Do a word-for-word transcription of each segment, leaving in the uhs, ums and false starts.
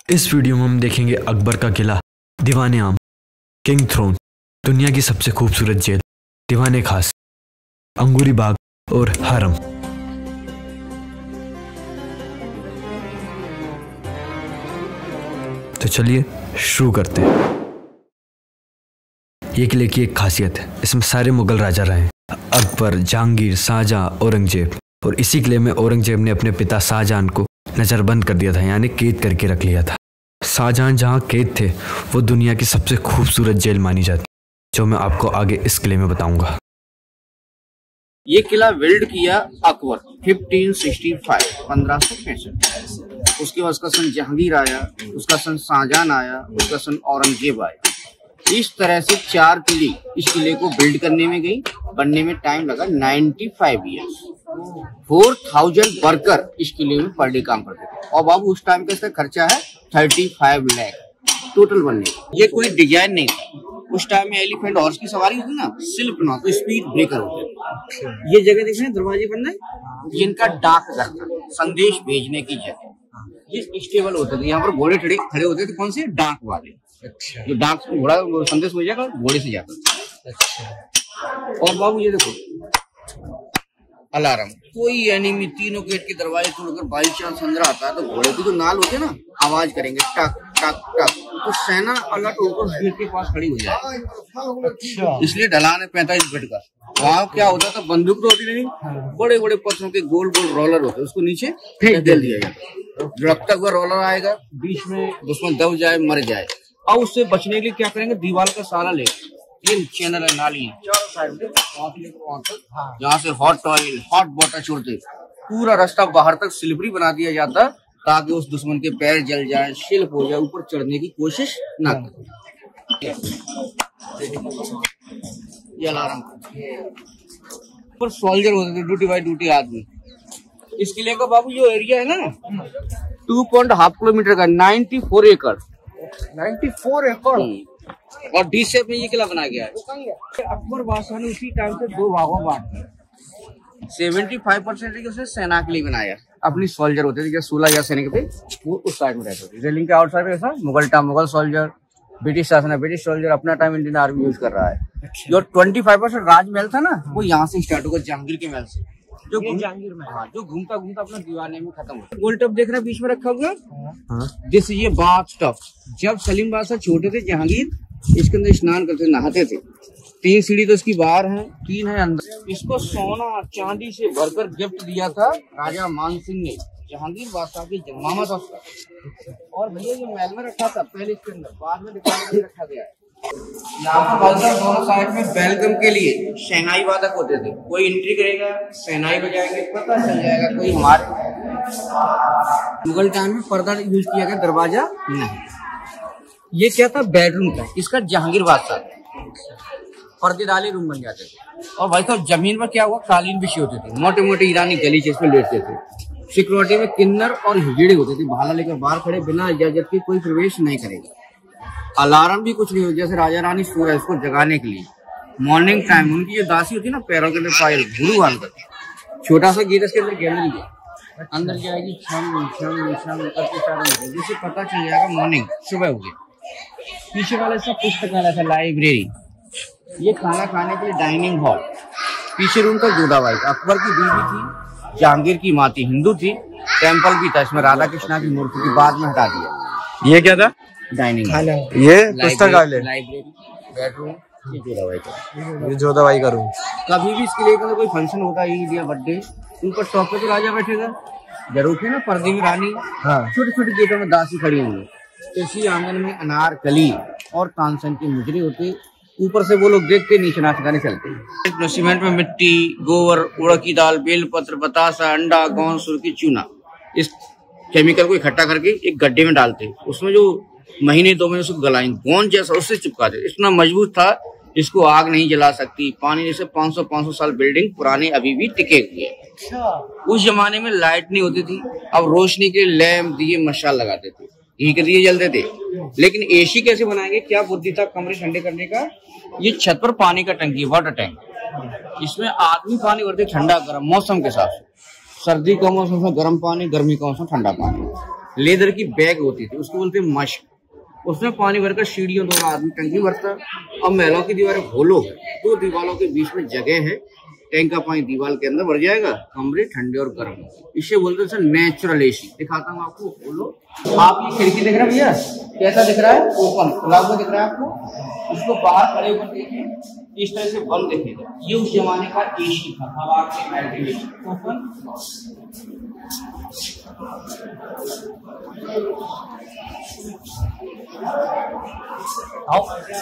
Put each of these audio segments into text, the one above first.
इस वीडियो में हम देखेंगे अकबर का किला, दीवाने आम, किंग थ्रोन, दुनिया की सबसे खूबसूरत जेल, दीवाने खास, अंगूरी बाग और हरम। तो चलिए शुरू करते हैं। ये किले की एक खासियत है, इसमें सारे मुगल राजा रहे हैं, अकबर, जहांगीर, शाहजहां, औरंगजेब। और इसी किले में औरंगजेब ने अपने पिता शाहजहां को नजरबंद कर दिया था, यानी कैद करके रख लिया था। शाहजहां जहां कैद थे वो दुनिया की सबसे खूबसूरत जेल मानी जाती, जो मैं आपको आगे इस किले में बताऊंगा। ये किला बिल्ड किया अकबर पंद्रह सौ पैंसठ पंद्रह सौ पैंसठ। उसके बाद उसका सन जहांगीर आया, उसका सन शाहजहां आया, उसका सन औरंगजेब आया। इस तरह से चार किले इस किले को बिल्ड करने में गई। बनने में टाइम लगा पचानवे इयर्स। फोर थाउजेंड वर्कर इस किले में पर डे काम करते थे। और बाबू उस टाइम का इसका खर्चा है पैंतीस लाख टोटल बनने का। ये कोई डिजाइन नहीं था। उस टाइम में एलिफेंट हॉर्स की सवारी होती ना, सिल्प ना, तो स्पीड ब्रेकर होते। ये जगह देख रहे हैं, दरवाजे बन रहे, जिनका डाक घर था, संदेश भेजने की जगह। ये स्टेबल होते थे, यहाँ पर घोड़े खड़े खड़े होते थे। कौन से? डाक वाले। अच्छा। जो डाक से घोड़ा संदेश भेजेगा, घोड़े से जाता। अच्छा। और बाबू ये देखो अलार्म, कोई एनिमी तीनों गेट के दरवाजे तोड़कर बाई चांस अंदर आता है तो घोड़े की जो नाल होती है ना, आवाज करेंगे टक टक टक, तो सेना अलर्ट होकर गेट के पास खड़ी हो जाए। अच्छा। इसलिए ढलान है पैंतालीस फीट का। वहाँ क्या होता था, बंदूक तो होती नहीं, बड़े बड़े पत्थरों के गोल गोल रोलर होते, उसको नीचे फेंक दे दिया जाता। लड़कता हुआ रोलर आएगा, बीच में दुश्मन दब जाए, मर जाए। और उससे बचने के लिए क्या करेंगे, दीवार का सारा ले, ये चैनल है, नाली है, चारों साइड में, यहाँ से हॉट ऑयल हॉट वाटर छोड़ते, पूरा रास्ता बाहर तक स्लिपरी बना दिया जाता, ताकि उस दुश्मन के पैर जल जाए, शिल्प हो जाए, ऊपर चढ़ने की कोशिश ना करे। ये अलार्म पर सोल्जर होते थे, ड्यूटी बाई ड्यूटी आदमी। इस किले का बाबू जो एरिया है ना, टू पॉइंट हाफ किलोमीटर का, नाइन्टी फोर एकड़ नाइन्टी फोर एकड़ और डी शेप में ये किला बनाया गया है। अकबर बादशाह ने उसी टाइम से दो भागों में बांट दिया। सेवेंटी फाइव परसेंट उसने सेना के लिए बनाया, अपनी सोल्जर होते थे, सोलह हजार सैनिक थे, वो उस साइड में रहते थे। रेलिंग के आउटसाइड में ऐसा Mughal time Mughal soldier, British शासन है, ब्रिटिश सोल्जर अपना टाइम इंडियन आर्मी यूज कर रहा है। जो ट्वेंटी फाइव परसेंट राजमहल था ना, वो यहाँ से स्टार्ट होगा, जहांगीर के महल से, जो जहांगीर में, हाँ, जो घूमता घूमता अपना दीवाने में खत्म हुआ। गोल टप देख रहे बीच में रखा हुआ, जिस ये बाथ टप, जब सलीम बादशाह छोटे थे, जहांगीर इसके अंदर स्नान करते, नहाते थे। तीन सीढ़ी तो इसकी बाहर है, तीन है अंदर। इसको सोना चांदी से भरकर गिफ्ट दिया था राजा मान सिंह ने, जहांगीर बादशाह की मामा था उसका। और भैया ये महल में रखा था पहले, इसके अंदर, बाद में दुकान में रखा गया है। यहाँ पर बादशाह दोनों साइड में वेलकम के लिए शहनाई वादक होते थे। कोई एंट्री करेगा, शहनाई बजाएंगे, पता चल जाएगा कोई हमारे। मुगल टाइम में पर्दा यूज किया गया, दरवाजा नहीं। ये क्या था, बेडरूम था इसका, जहांगीर बादशाह पर्दे डाले रूम बन जाते थे। और भाई साहब जमीन पर क्या हुआ, कालीन बिछी होती थी, मोटे मोटे ईरानी गलीचे इस पे लेटते थे। सिक्योरिटी में किन्नर और हिजड़े होते थे, भाला लेकर बाहर खड़े, बिना इजाजत के कोई प्रवेश नहीं करेगा। अलार्म भी कुछ नहीं हो, जैसे राजा रानी सो रहे इसको जगाने के लिए। मॉर्निंग टाइम उनकी जो दासी होती है ना, पैरों के अंदर पायल घुड़ू बांधकर, छोटा सा गेट इसके अंदर गैलरी है, अंदर जाएगी, छम छम छम करके चारों, जिससे पता चल जाएगा मॉर्निंग, सुबह हो गई। पीछे वाला इसका पुस्तकालय था, लाइब्रेरी। ये खाना खाने के लिए डाइनिंग हॉल। पीछे रूम का जोधाबाई, अकबर की बीवी थी, जहांगीर की माँ थी, हिंदू थी। टेम्पल भी था, इसमें राधा कृष्णा की मूर्ति की, बाद में हटा दिया। ये क्या था? डाइनिंग हॉल, ये पुस्तकालय, लाइब्रेरी, बेडरूम, ये जोधाबाई का, ये जोधाबाई का रूम। कभी भी इसके लिए कोई फंक्शन होता है, ईद या बर्थडे, ऊपर टॉप पे तो राजा बैठेगा, जरूर थे ना, पर्दे में रानी, छोटे छोटे गेटों में दासी खड़ी होंगी। इसी आंगन में अनारकली और तानसेन की मुजरे होते, ऊपर से वो लोग देखते, नीचे नाच गाने चलते। सीमेंट में मिट्टी, गोबर, उड़द की दाल, बेलपत्र, बतासा, अंडा, गोंद, सुर्खी, चूना, इस केमिकल को इकट्ठा करके एक गड्ढे में डालते, उसमें जो महीने दो महीने उसको गलाएंगे, गोंद जैसा, उससे चिपकाते। इतना मजबूत था, इसको आग नहीं जला सकती। पानी जैसे पाँच सौ पाँच सौ साल बिल्डिंग पुरानी अभी भी टिके हुए। उस जमाने में लाइट नहीं होती थी, अब रोशनी के लैंप, दिए, मशाल लगाते थे, घी के दिए जलते थे। लेकिन एसी कैसे बनाएंगे, क्या बुद्धि था कमरे ठंडे करने का। ये छत पर पानी का टंकी, वाटर टैंक, इसमें आदमी पानी भरते, ठंडा गर्म मौसम के हिसाब से। सर्दी का मौसम में गर्म पानी, गर्मी का मौसम ठंडा पानी। लेदर की बैग होती थी, उसको बोलते मश्क। उसमें पानी भरकर सीढ़ियों द्वारा आदमी टंकी भरता। अब महलों की दीवारें होलो है, दो दीवारों के बीच में जगह है, टैंक का पानी दीवार के अंदर भर जाएगा, कमरे ठंडे और गर्म। इसे बोलते हैं सर नेचुरल एसी। दिखाता हूँ आपको, खोलो। आप ये खिड़की देख रहे हैं भैया, कैसा दिख रहा है? ओपन, खुला हुआ दिख रहा है आपको। इसको बाहर खड़े होकर देखिए, इस तरह से बंद दिखेगा। ये उस जमाने का एसी था, हवा के वेंटिलेशन। ओपन, आओ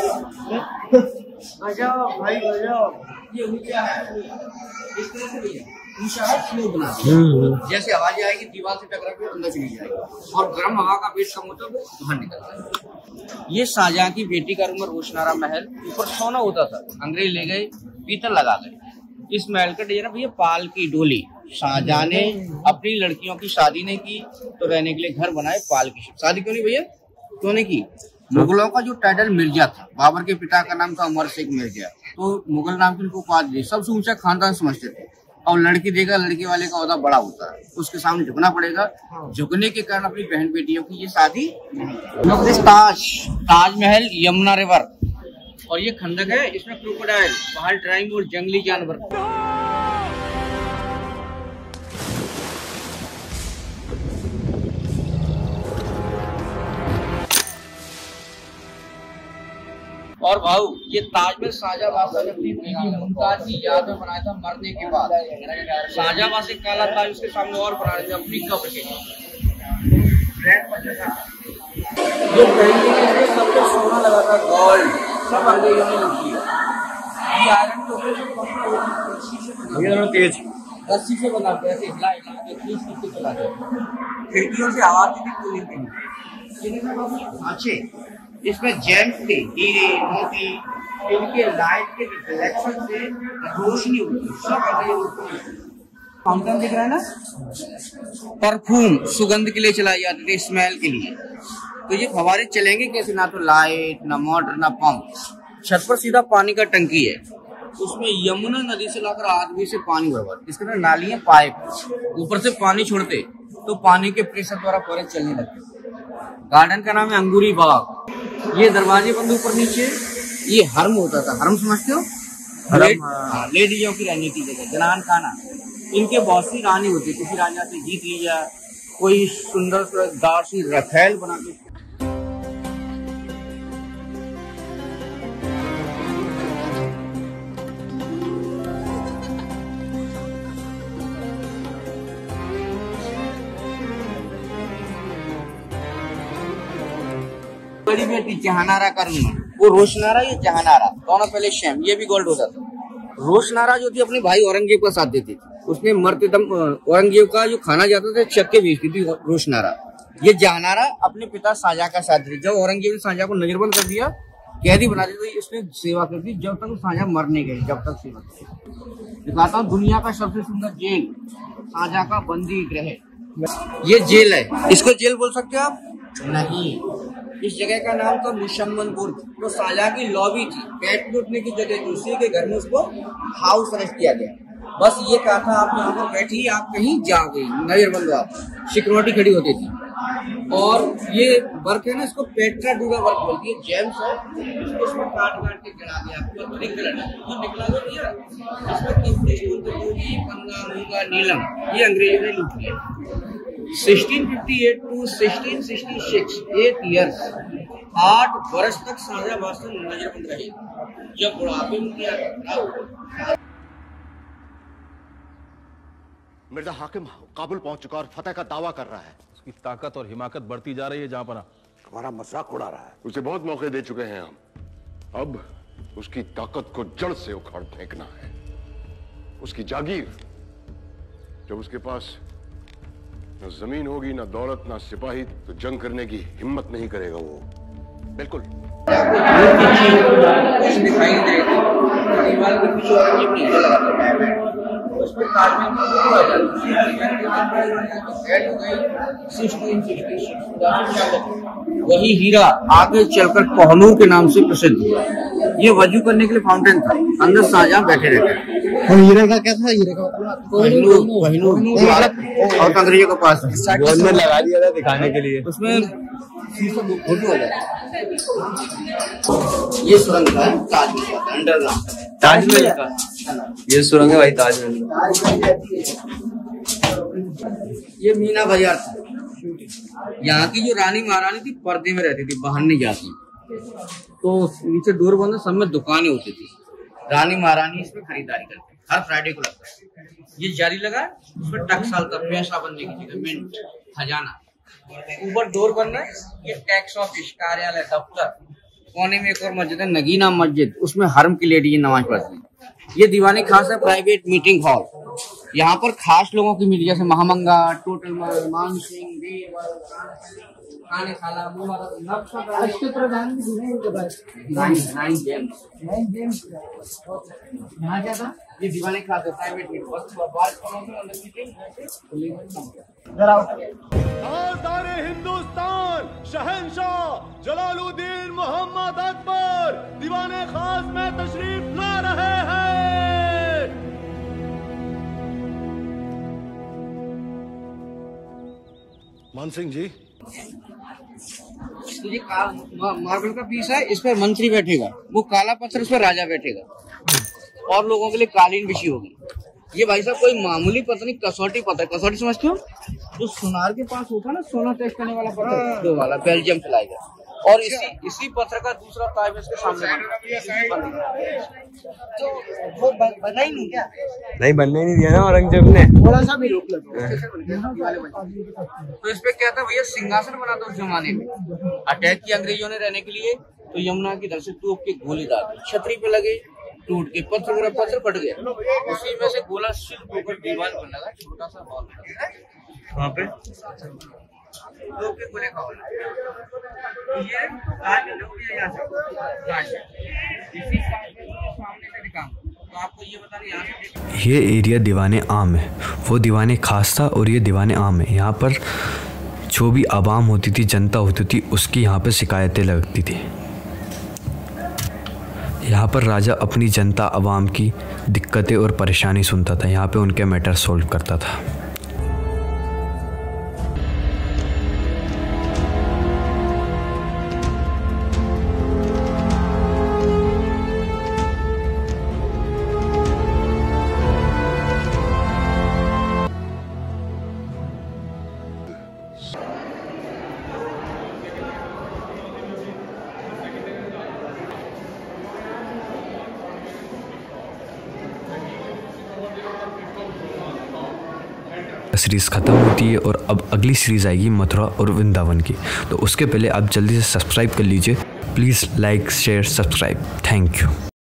गजब भाई गजब। ये ऊंचा है, इस तरह से भैया ऊंचा है, स्लो बना दिया। जैसे आवाज आएगी दीवार से टकरा के अंदर चली जाएगी, और गर्म हवा का वेट कम होता है वो बाहर निकलता है। ये शाहजहां की बेटी का रूम है, रोशनारा महल। ऊपर सोना होता था, अंग्रेज ले गए, पीतल लगा गए। इस महल का डिजाइन भैया पाल की डोली। शाहजहां ने अपनी लड़कियों की शादी नहीं की तो रहने के लिए घर बनाए पाल की। शादी क्यों नहीं भैया, क्यों नहीं की? मुगलों का जो टाइटल मिर्जा था, बाबर के पिता का नाम था उमर शेख मिर्जा, तो मुगल नाम की उनको उपाधि दी। सबसे ऊंचा खानदान समझते थे। और लड़की देगा, लड़की वाले का ओहदा बड़ा होता है, उसके सामने झुकना पड़ेगा। झुकने के कारण अपनी बहन बेटियों की ये शादी। ताज ताजमहल यमुना रिवर, और ये खंडक है, इसमें क्रोकोडाइल, पहाड़ ड्राइंग और जंगली जानवर। और भाऊ ये ताजमहल शाहजहां बादशाह ने अपनी बीवी मुमताज की याद में बनाया था मरने के बाद। शाहजहां बादशाह काला ताज उसके सामने और बना रहे थे अपनी कब्र के। जो पहले सब पे सोना लगा था, गोल्ड, सब अंग्रेजों ने लूट लिया। ये आयरन के ऊपर जो कपड़ा होता है रस्सी से बना, तेज रस्सी से बना के ऐसे हिला हिला के खींच खींच के चला जाता। खिड़कियों से आवाज भी कूलिंग थी। अच्छे इसमें जेम्स थे, हीरे मोती, इनके लाइट के रिफ्लेक्शन से रोशनी होती, सब फाउंटेन दिख रहा है ना। परफ्यूम सुगंध के लिए चलाई जाती थी, स्मेल के लिए। तो ये फवारे चलेंगे कैसे? ना तो लाइट, ना मोटर, ना पंप। छत पर सीधा पानी का टंकी है, उसमें यमुना नदी से लाकर आदमी से पानी भरवाते। इसके अंदर नालियां, पाइप, ऊपर से पानी छोड़ते तो पानी के प्रेशर द्वारा फवारे चलने लगते। गार्डन का नाम है अंगूरी बाग। ये दरवाजे बंद ऊपर नीचे। ये हरम होता था, हरम समझते हो? हरम लेडीजों की रहने की जगह, जनान खाना। इनके बहुत सी रानी होती, किसी राजा से जीत लिया, कोई सुंदर दासी रफेल बना के। बड़ी बेटी जहानारा का रूम, वो रोशनारा, ये जहानारा, दोनों पहले शेम। ये भी गोल्ड होता था। रोशनारा जो थी अपने भाई औरंगजेब का साथ देती थी, उसने मरते दम औरंगजेब का जो खाना जाता था चक्के बेचती थी रोशनारा। ये जहानारा अपने पिता शाहजहां का साथ देती। जब औरंगजेब ने शाहजहां को नजरबंद कर दिया, कैदी बना दी, तो इसने सेवा कर दी जब तक शाहजहां मर नहीं गए, जब तक सेवा की। दिखाता हूँ दुनिया का सबसे सुंदर जेल, शाहजहां का बंदी गृह। ये जेल है, इसको जेल बोल सकते हो आप? नहीं, इस जगह का नाम था मुशम्मनपुर। तो शाहजहां की लॉबी थी, पेट लूटने की जगह थी, उसी के घर में उसको हाउस अरेस्ट किया गया। बस ये कहा था आप यहाँ पर बैठिए, आप कहीं जाओगे, नजरबंद आप, सिक्योरिटी खड़ी होती थी। और ये वर्क है ना, इसको पेट्रा डूगा वर्क बोलती है। जेम्स है, इसको इसमें काट काट के गिरा दिया, आपको निकला जो निकला दो भैया। इसमें कीमती स्टोन तो होगी, पन्ना, मूंगा, नीलम, ये अंग्रेजों ने लूट लिया। सोलह सौ अट्ठावन टू सोलह सौ छियासठ, एट इयर्स, आठ वर्ष तक शाहजहां बादशाह नजरबंद रहे। जब बुढ़ापे में किया मिर्जा हाकिम काबुल पहुंच चुका और फतेह का दावा कर रहा है। उसकी ताकत और हिमाकत बढ़ती जा रही है जहां पर हमारा मजाक उड़ा रहा है। उसे बहुत मौके दे चुके हैं हम, अब उसकी ताकत को जड़ से उखाड़ फेंकना है। उसकी जागीर, जब उसके पास न जमीन होगी, न दौलत, न सिपाही, तो जंग करने की हिम्मत नहीं करेगा वो। बिल्कुल दिखाई दे रही थी, दीवार के पीछे औरंगजेब ने हिला लगाया, उसमें ताजमहल की फोटो आ जाती है। वही हीरा आगे चलकर कोहनूर के नाम से प्रसिद्ध हुआ। ये वजू करने के लिए फाउंटेन था, अंदर शाहजहां बैठे रहते। हीरे का क्या था? हीरे का कोहिनूर, कोहिनूर और अंग्रेजों के पास गोल में लगा दिया था दिखाने के लिए। उसमें फोटो हो जाए। ये सुरंग का है, ताजमहल का अंडरग्राउंड। ताजमहल का ये सुरंग है भाई, ताजमहल। ये मीना बाजार था। यहाँ की जो रानी महारानी थी पर्दे में रहती थी, बाहर नहीं जाती। तो नीचे डोर बंद, सब में दुकानें होती थी। रानी महारानी इसमें खरीदारी करते, हर फ्राइडे को लगता है। ये जारी लगा, उसमें टकसाल का पैसा बनने की जगह मिंट खजाना। ऊपर डोर बंद है, ये टैक्स ऑफिस, कार्यालय, दफ्तर। कोने में एक और मस्जिद है, नगीना मस्जिद, उसमें हरम की लेडी नमाज पढ़ती है। ये दीवानी खास है, प्राइवेट मीटिंग हॉल। यहाँ पर खास लोगों की मीटिंग, जैसे महामंगा, टोटल मान सिंह, खाने खाला, यहाँ क्या था, ये दीवाने खास है, प्राइवेट मीटिंग। ताजदारे हिंदुस्तान शहंशाह जलालुद्दीन मोहम्मद अकबर दीवाने खास में तशरीफ ला रहे हैं। मान सिंह जी, तो ये मार्बल का पीस है, इस पर मंत्री बैठेगा, वो काला पत्थर, इस पर राजा बैठेगा और लोगों के लिए कालीन बिछी होगी। ये भाई साहब कोई मामूली पत्थर नहीं, कसौटी पत्थर। कसौटी समझते हो, जो सुनार के पास होता है ना, सोना टेस्ट करने वाला पत्थर, दो वाला, बेल्जियम से लाएगा। और इसी इसी पत्थर का दूसरा ताज इसके सामने तो वो बना ही नहीं क्या? नहीं, बनने नहीं दिया ना औरंगजेब ने, थोड़ा सा भी रोक लगा। तो इस पे क्या था भैया, सिंहासन बना था उस जमाने में। अटैक किया अंग्रेजों ने रहने के लिए, तो यमुना की तरफ से तोप के गोली डाल दी, छतरी पे लगे, टूट के पत्थर पूरा पत्थर फट गया। उसी में से गोला सिर्फ ऊपर दीवार पर लगा, छोटा सा हॉल वहाँ पे दो के गोले का हॉल। ये आज लोग यहाँ से इसी सामने से दिखा, तो आपको ये बता रहे यहाँ से ये एरिया दीवाने आम है, वो दीवाने खास था और ये दीवाने आम है। यहाँ पर जो भी आवाम होती थी, जनता होती थी, उसकी यहाँ पे शिकायतें लगती थी। यहाँ पर राजा अपनी जनता आवाम की दिक्कतें और परेशानी सुनता था, यहाँ पे उनके मैटर सॉल्व करता था। सीरीज़ ख़त्म होती है और अब अगली सीरीज़ आएगी मथुरा और वृंदावन की। तो उसके पहले आप जल्दी से सब्सक्राइब कर लीजिए please. Like share subscribe, thank you.